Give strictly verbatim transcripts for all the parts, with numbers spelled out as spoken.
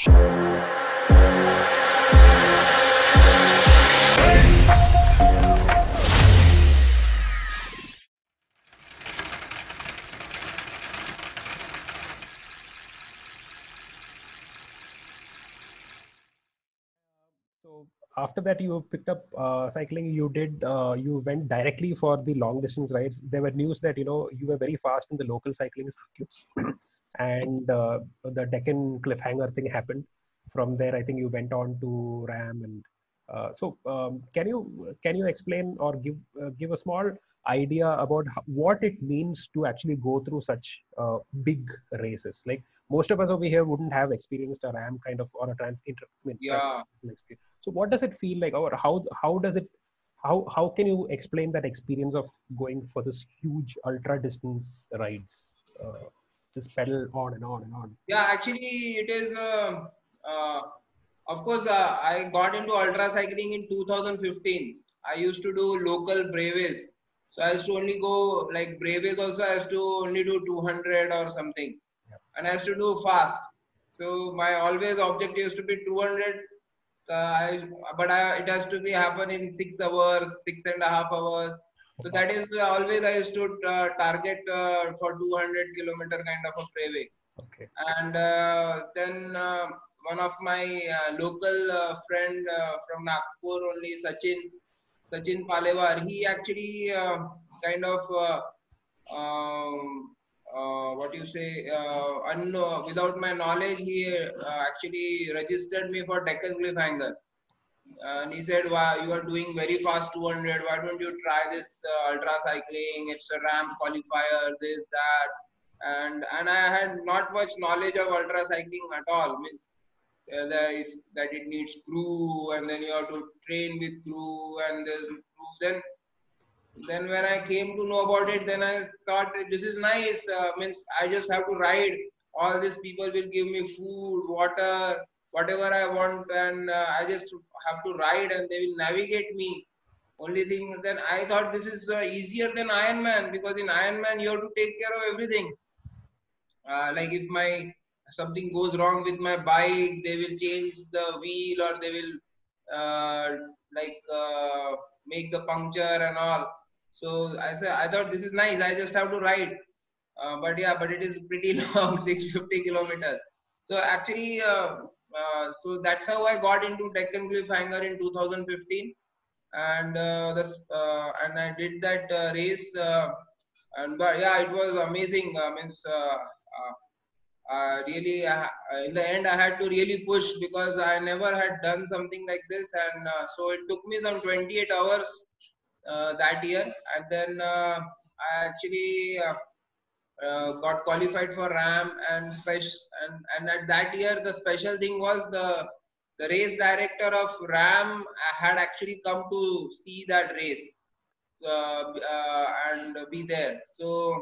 So after that, you picked up uh, cycling. You did. Uh, you went directly for the long distance rides. There were news that you know you were very fast in the local cycling circuits, and uh, the Deccan Cliffhanger thing happened. From there, I think you went on to RAM, and uh, so um, can you can you explain or give uh, give a small idea about ho- what it means to actually go through such uh, big races? Like most of us over here wouldn't have experienced a RAM kind of or a trans inter, I mean, trans Yeah. experience. So what does it feel like, or how how does it how how can you explain that experience of going for this huge ultra distance rides? Uh, just pedal on and on and on. Yeah, actually, it is. Uh, uh, of course, uh, I got into ultra cycling in two thousand fifteen. I used to do local breves, so I used to only go like breves. Also, I used to only do two hundred or something, Yeah. and I used to do fast. So my always objective is to be two hundred. Uh, I, but I, it has to be happen in six hours, six and a half hours. So Wow. that is always I used to uh, target uh, for two hundred kilometer kind of a breve. Okay. And uh, then uh, one of my uh, local uh, friend uh, from Nagpur only, Sachin, Sachin Palewar, he actually uh, kind of uh, um, uh, what you say, uh, unknow, without my knowledge, he uh, actually registered me for Deccan Cliffhanger. And he said, "Wow, you are doing very fast two hundred. Why don't you try this uh, ultra cycling? It's a ramp qualifier, this, that." And and I had not much knowledge of ultra cycling at all. Means uh, there is that it needs crew, and then you have to train with crew, and there's crew. Then then when I came to know about it, then I thought this is nice. Uh, means I just have to ride. All these people will give me food, water, whatever I want, and uh, I just have to ride, and they will navigate me. Only thing then I thought this is uh, easier than Ironman, because in Ironman you have to take care of everything. Uh, like if my something goes wrong with my bike, they will change the wheel, or they will uh, like uh, make the puncture and all. So I said I thought this is nice. I just have to ride. Uh, but yeah, but it is pretty long, six hundred fifty kilometers. So actually, uh, uh, so that's how I got into Deccan Cliffhanger in two thousand fifteen, and uh, this uh, and I did that uh, race. Uh, and but yeah, it was amazing. Uh, means uh, uh, uh, really, uh, in the end, I had to really push, because I never had done something like this, and uh, so it took me some twenty-eight hours uh, that year, and then uh, I actually uh, uh, got qualified for RAM and special, and, and at that year the special thing was the the race director of RAM had actually come to see that race uh, uh, and be there. So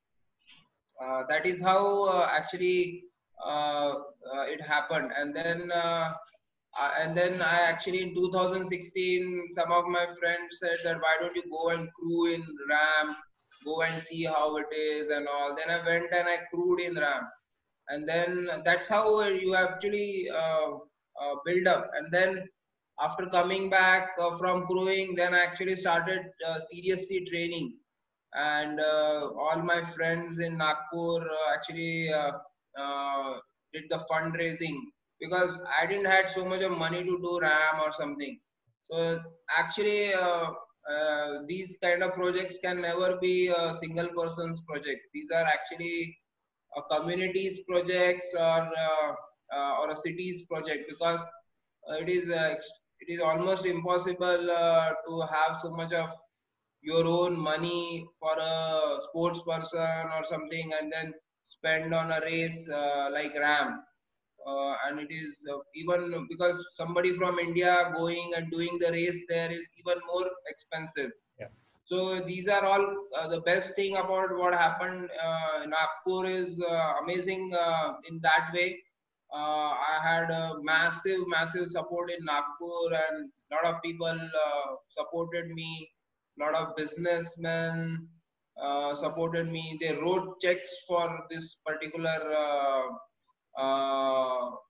uh, that is how uh, actually uh, uh, it happened. And then uh, uh, and then I actually in two thousand sixteen, some of my friends said that why don't you go and crew in RAM, go and see how it is and all. Then I went and I crewed in RAM, and then that's how you actually uh, uh, build up. And then after coming back uh, from crewing, then I actually started uh, seriously training, and uh, all my friends in Nagpur uh, actually uh, uh, did the fundraising, because I didn't had so much of money to do RAM or something. So actually, uh, uh, these kind of projects can never be a single person's projects. These are actually a communities projects, or uh, uh, or a cities project, because uh, it is uh, it is almost impossible uh, to have so much of your own money for a sports person or something, and then spend on a race uh, like RAM. Uh, and it is uh, even because somebody from India going and doing the race there is even more expensive. Yeah. So these are all uh, the best thing about what happened uh, in Nagpur is uh, amazing uh, in that way. Uh, I had a massive, massive support in Nagpur, and a lot of people uh, supported me. A lot of businessmen uh, supported me. They wrote checks for this particular uh, uh, uh, what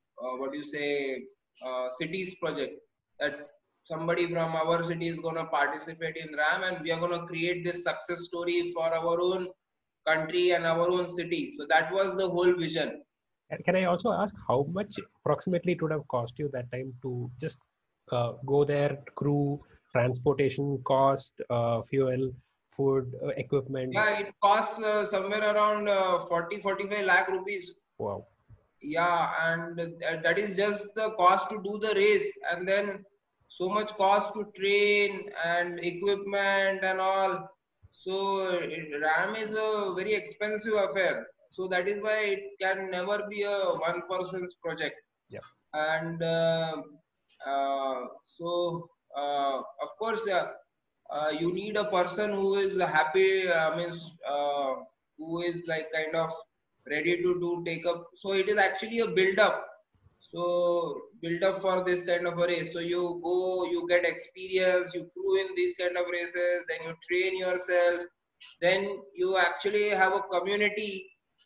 what do you say, uh, cities project, that somebody from our city is going to participate in RAM, and we are going to create this success story for our own country and our own city. So that was the whole vision. And can I also ask how much approximately it would have cost you that time to just uh, go there, crew, transportation cost, uh, fuel, food, uh, equipment? Yeah, it costs uh, somewhere around uh, forty, forty-five lakh rupees. Wow. Yeah, and th- that is just the cost to do the race, and then so much cost to train and equipment and all. So it, RAM is a very expensive affair. So that is why it can never be a one person's project. Yeah. And uh, uh, so uh, of course, uh, uh, you need a person who is happy. Uh, means uh, who is like kind of ready to do take up. So it is actually a build up. So build up for this kind of a race. So you go, you get experience, you crew in these kind of races, then you train yourself, then you actually have a community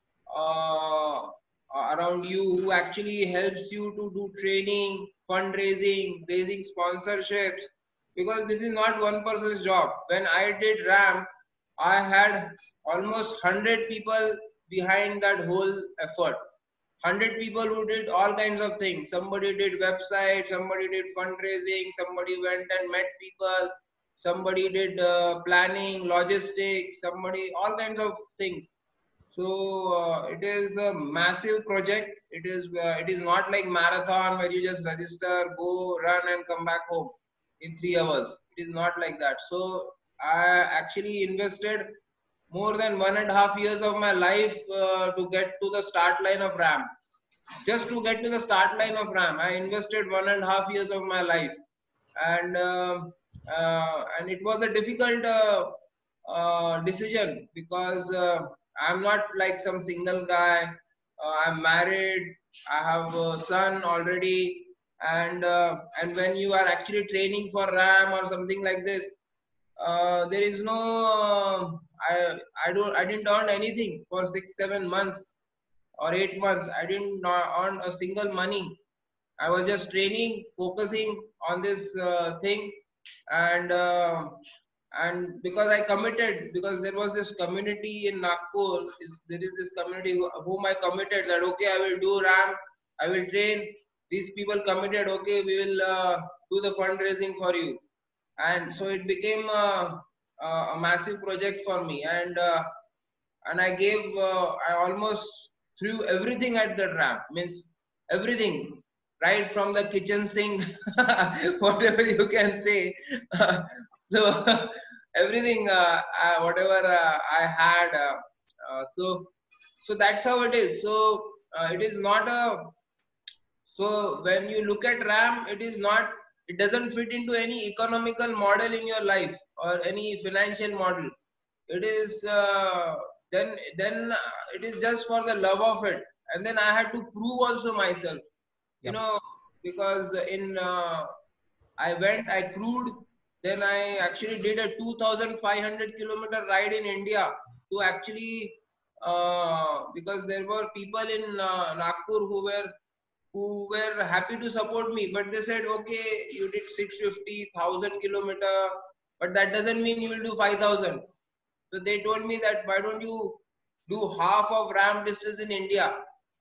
uh, around you who actually helps you to do training, fundraising, raising sponsorships, because this is not one person's job. When I did RAM, I had almost one hundred people behind that whole effort. one hundred people who did all kinds of things. Somebody did website, somebody did fundraising, somebody went and met people, somebody did uh, planning, logistics, somebody, all kinds of things. So uh, it is a massive project. It is uh, it is not like marathon where you just register, go, run, and come back home in three hours. It is not like that. So I actually invested more than one and a half years of my life uh, to get to the start line of RAM. Just to get to the start line of RAM, I invested one and a half years of my life, and uh, uh, and it was a difficult uh, uh, decision because uh, I'm not like some single guy. Uh, I'm married. I have a son already, and uh, and when you are actually training for RAM or something like this, uh, there is no. Uh, I I don't I didn't earn anything for six seven months or eight months. I didn't earn a single money. I was just training, focusing on this uh, thing, and uh, and because I committed, because there was this community in Nagpur, is, there is this community who, whom I committed that okay, I will do RAM, I will train. These people committed, okay, we will uh, do the fundraising for you, and so it became a, a massive project for me, and uh, and I gave, uh, I almost threw everything at the RAM, means everything, right from the kitchen sink, whatever you can say. So everything, uh, uh, whatever uh, I had. Uh, uh, so so that's how it is. So uh, it is not a. So when you look at RAM, it is not. It doesn't fit into any economical model in your life or any financial model. It is uh, then then uh, it is just for the love of it, and then I had to prove also myself, you Yep. know, because in uh, I went, I crewed, then I actually did a two thousand five hundred kilometer ride in India to actually uh, because there were people in uh, Nagpur who were who were happy to support me, but they said, okay, you did six hundred fifty thousand kilometer, but that doesn't mean you will do five thousand. So they told me that why don't you do half of RAM distance in India?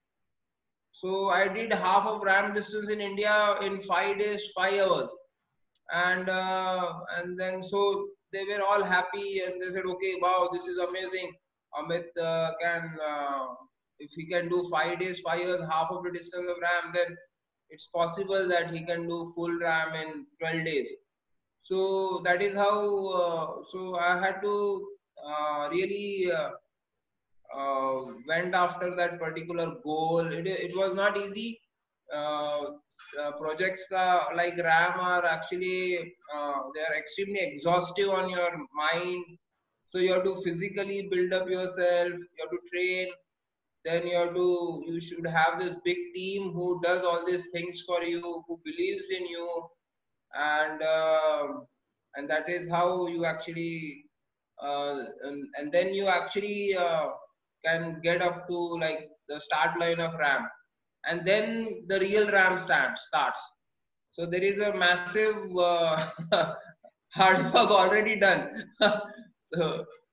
So I did half of RAM distance in India in five days, five hours, and uh, and then so they were all happy and they said, okay, wow, this is amazing. Amit uh, can uh, if he can do five days, five years, half of the distance of RAM, then it's possible that he can do full RAM in twelve days. So that is how. Uh, so I had to uh, really. Uh, uh, went after that particular goal. It, it was not easy. Uh, uh, projects uh, like RAM are actually uh, they are extremely exhaustive on your mind. So you have to physically build up yourself. You have to train. Then you have to you should have this big team who does all these things for you, who believes in you, and uh, and that is how you actually uh, and, and then you actually uh, can get up to like the start line of RAM. and then the real ramp start, starts. So there is a massive uh, hard work already done. So